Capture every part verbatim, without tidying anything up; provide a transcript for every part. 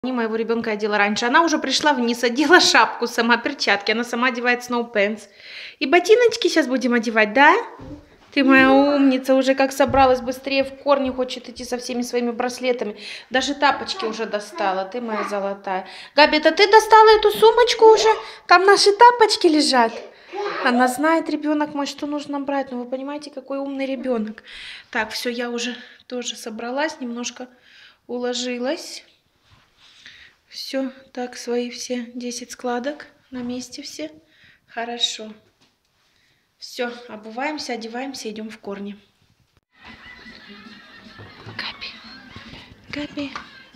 Не моего ребенка одела раньше. Она уже пришла вниз, одела шапку сама, перчатки. Она сама одевает сноупенс. И ботиночки сейчас будем одевать, да? Ты моя умница, уже как собралась быстрее в корни, хочет идти со всеми своими браслетами. Даже тапочки уже достала, ты моя золотая. Габи, это ты достала эту сумочку уже? Там наши тапочки лежат. Она знает, ребенок мой, что нужно брать. Ну вы понимаете, какой умный ребенок. Так, все, я уже тоже собралась, немножко уложилась. Все, так, свои все десять складок на месте все. Хорошо. Все, обуваемся, одеваемся, идем в корни. Габи, Габи.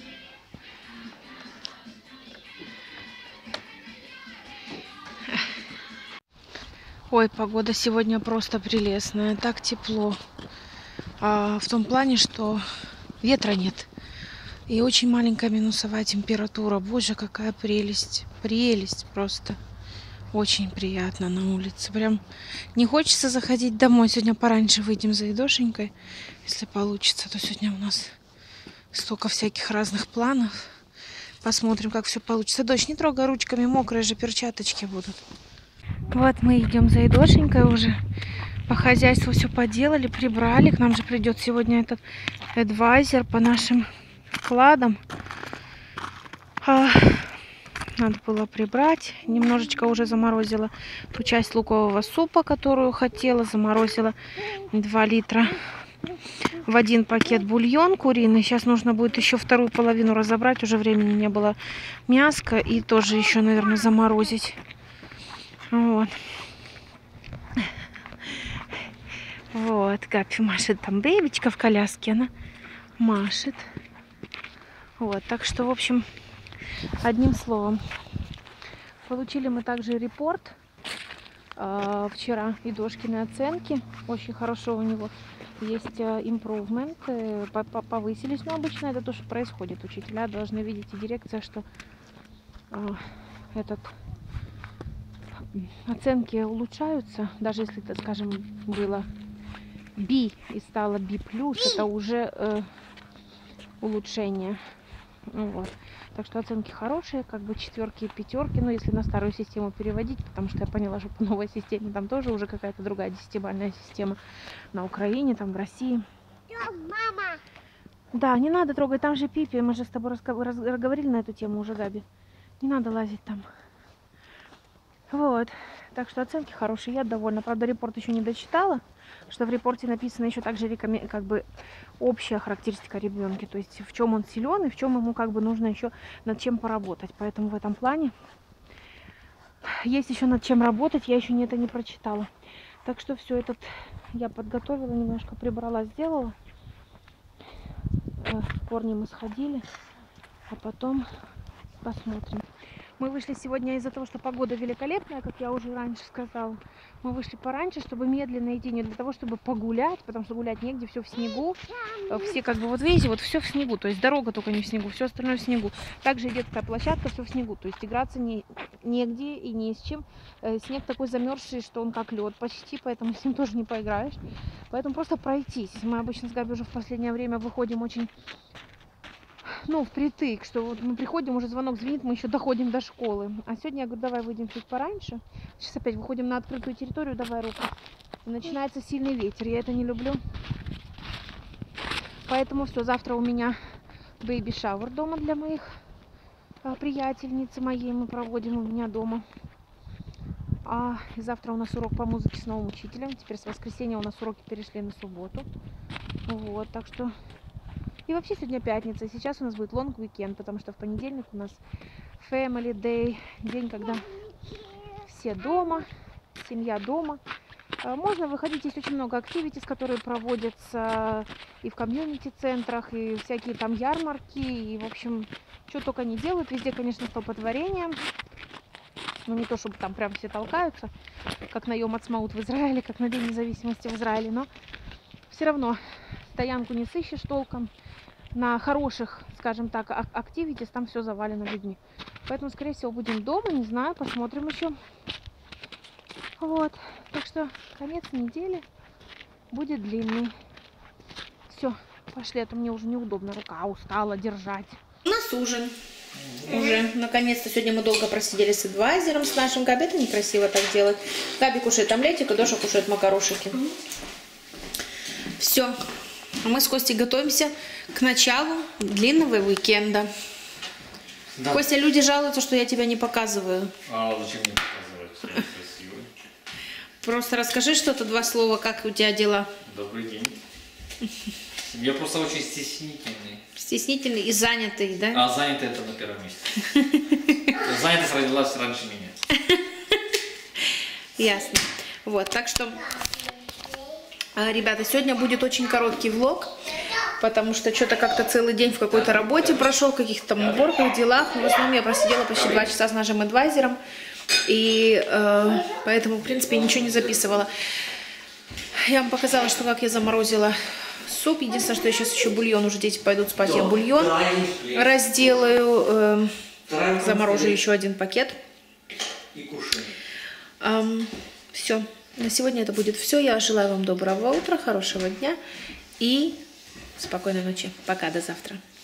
Ой, погода сегодня просто прелестная, так тепло. А, в том плане, что ветра нет. И очень маленькая минусовая температура. Боже, какая прелесть. Прелесть просто. Очень приятно на улице. Прям не хочется заходить домой. Сегодня пораньше выйдем за едошенькой. Если получится, то сегодня у нас столько всяких разных планов. Посмотрим, как все получится. Дочь, не трогай ручками, мокрые же перчаточки будут. Вот мы идем за едошенькой уже. По хозяйству все поделали, прибрали. К нам же придет сегодня этот адвайзер по нашим вкладам. А, надо было прибрать. Немножечко уже заморозила ту часть лукового супа, которую хотела. Заморозила два литра в один пакет бульон куриный. Сейчас нужно будет еще вторую половину разобрать. Уже времени не было мяска. И тоже еще, наверное, заморозить. Вот. Вот, Габи машет. Там бейбичка в коляске. Она машет. Вот, так что, в общем, одним словом, получили мы также репорт э, вчера и Дошкины оценки. Очень хорошо у него есть improvement, э, повысились. Но обычно это то, что происходит. Учителя должны видеть, и дирекция, что э, этот, оценки улучшаются. Даже если, так скажем, было B и стало B+, это уже э, улучшение. Вот. Так что оценки хорошие, как бы четверки и пятерки, но если на старую систему переводить, потому что я поняла, что по новой системе там тоже уже какая-то другая десятибалльная система на Украине, там в России. Мама! Да, не надо трогать, там же Пипи, мы же с тобой разговаривали на эту тему уже, Габи. Не надо лазить там. Вот, так что оценки хорошие, я довольна. Правда, репорт еще не дочитала, что в репорте написано еще также как бы общая характеристика ребенка, то есть в чем он силен и в чем ему как бы нужно еще над чем поработать. Поэтому в этом плане есть еще над чем работать, я еще не это не прочитала. Так что все этот я подготовила, немножко прибрала, сделала. В корни мы сходили, а потом посмотрим. Мы вышли сегодня из-за того, что погода великолепная, как я уже раньше сказала. Мы вышли пораньше, чтобы медленно идти, не для того, чтобы погулять, потому что гулять негде, все в снегу. Все как бы, вот видите, вот все в снегу, то есть дорога только не в снегу, все остальное в снегу. Также детская площадка, все в снегу, то есть играться не, негде и не с чем. Снег такой замерзший, что он как лед почти, поэтому с ним тоже не поиграешь. Поэтому просто пройтись. Мы обычно с Габи уже в последнее время выходим очень... Ну, впритык, что вот мы приходим, уже звонок звенит, мы еще доходим до школы. А сегодня я говорю, давай выйдем чуть пораньше. Сейчас опять выходим на открытую территорию, давай руку. И начинается сильный ветер, я это не люблю. Поэтому все, завтра у меня бэйби-шауэр дома для моих а, приятельницы моей мы проводим у меня дома. А завтра у нас урок по музыке с новым учителем. Теперь с воскресенья у нас уроки перешли на субботу. Вот, так что... И вообще сегодня пятница, и сейчас у нас будет long weekend, потому что в понедельник у нас family day, день, когда все дома, семья дома. Можно выходить, есть очень много activities, которые проводятся и в комьюнити-центрах, и всякие там ярмарки, и, в общем, что только не делают. Везде, конечно, столпотворение. Ну, не то, чтобы там прям все толкаются, как на Йом Ацмаут в Израиле, как на День независимости в Израиле, но все равно стоянку не сыщешь толком. На хороших, скажем так, активитис там все завалено людьми. Поэтому, скорее всего, будем дома, не знаю, посмотрим еще. Вот, так что конец недели будет длинный. Все, пошли, а то мне уже неудобно, рука устала держать. У нас ужин. Уже, наконец-то, сегодня мы долго просидели с адвайзером, с нашим. Габи, это некрасиво так делать. Габи кушает омлетик, а Доша кушает макарошики. Все. А мы с Костей готовимся к началу длинного уикенда. Да. Костя, люди жалуются, что я тебя не показываю. А зачем мне показывать? Я красивый. Просто расскажи что-то, два слова, как у тебя дела. Добрый день. Я просто очень стеснительный. Стеснительный и занятый, да? А занятый это на первом месте. Занятость родилась раньше меня. Ясно. Вот, так что, ребята, сегодня будет очень короткий влог, потому что что-то как-то целый день в какой-то работе прошел, в каких-то там уборках, делах. В основном я просидела почти два часа с нашим адвайзером, и э, поэтому, в принципе, ничего не записывала. Я вам показала, что как я заморозила суп. Единственное, что я сейчас еще бульон, уже дети пойдут спать, я бульон разделаю. Э, заморожу еще один пакет. И кушаем. Эм, все. На сегодня это будет все. Я желаю вам доброго утра, хорошего дня и спокойной ночи. Пока, до завтра.